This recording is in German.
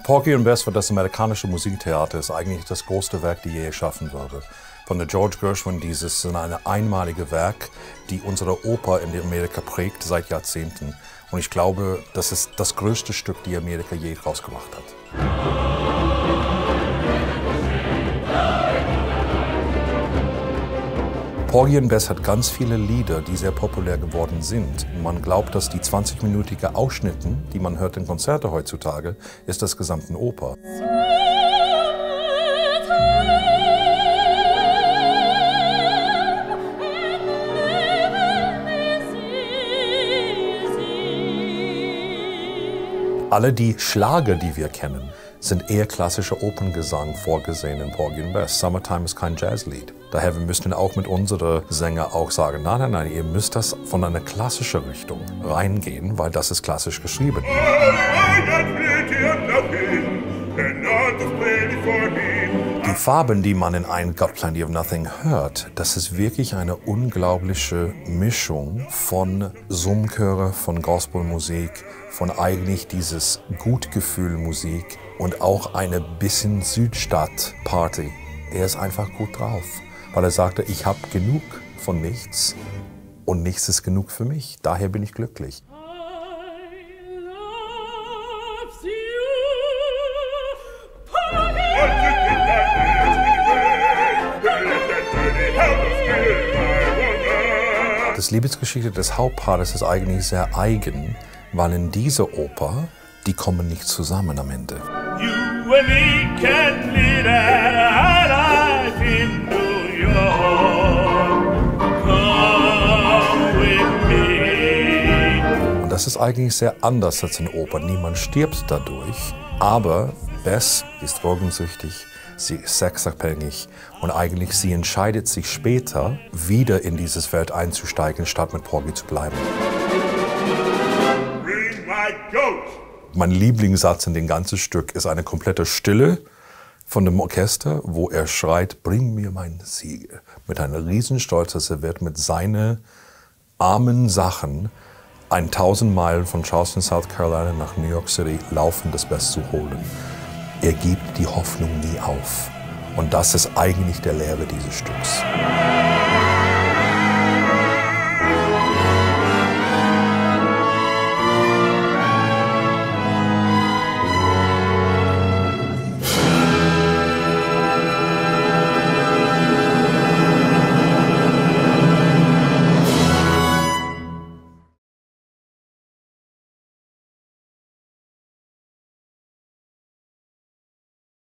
Porgy und Bess für das amerikanische Musiktheater ist eigentlich das größte Werk, die je erschaffen wurde. Von der George Gershwin, dieses ist ein einmaliges Werk, die unsere Oper in Amerika prägt seit Jahrzehnten. Und ich glaube, das ist das größte Stück, die Amerika je rausgebracht hat. Porgy und Bess hat ganz viele Lieder, die sehr populär geworden sind. Man glaubt, dass die 20-minütigen Ausschnitte, die man hört in Konzerten heutzutage, ist das gesamte Oper. Alle die Schlager, die wir kennen, sind eher klassischer Operngesang vorgesehen in Porgy und Bess. Summertime ist kein Jazzlied. Daher wir müssen auch mit unseren Sängern auch sagen, nein, nein, nein, ihr müsst das von einer klassischen Richtung reingehen, weil das ist klassisch geschrieben. Die Farben, die man in I Got Plenty of Nothing hört, das ist wirklich eine unglaubliche Mischung von Summchöre, von Gospelmusik, von eigentlich dieses Gutgefühlmusik und auch eine bisschen Südstadt-Party. Er ist einfach gut drauf, weil er sagte, ich habe genug von nichts und nichts ist genug für mich. Daher bin ich glücklich. Das Liebesgeschichte des Hauptpaares ist eigentlich sehr eigen, weil in dieser Oper, die kommen nicht zusammen am Ende. Und das ist eigentlich sehr anders als in Oper. Niemand stirbt dadurch, aber Bess ist drogensüchtig, sie ist sexabhängig und eigentlich sie entscheidet sich später, wieder in dieses Welt einzusteigen, statt mit Porgy zu bleiben. Mein Lieblingssatz in dem ganzen Stück ist eine komplette Stille von dem Orchester, wo er schreit, bring mir meinen Siegel. Mit einem Riesenstolz, dass er wird mit seinen armen Sachen 1000 Meilen von Charleston, South Carolina nach New York City laufen, das Best zu holen. Er gibt die Hoffnung nie auf. Und das ist eigentlich der Lehre dieses Stücks.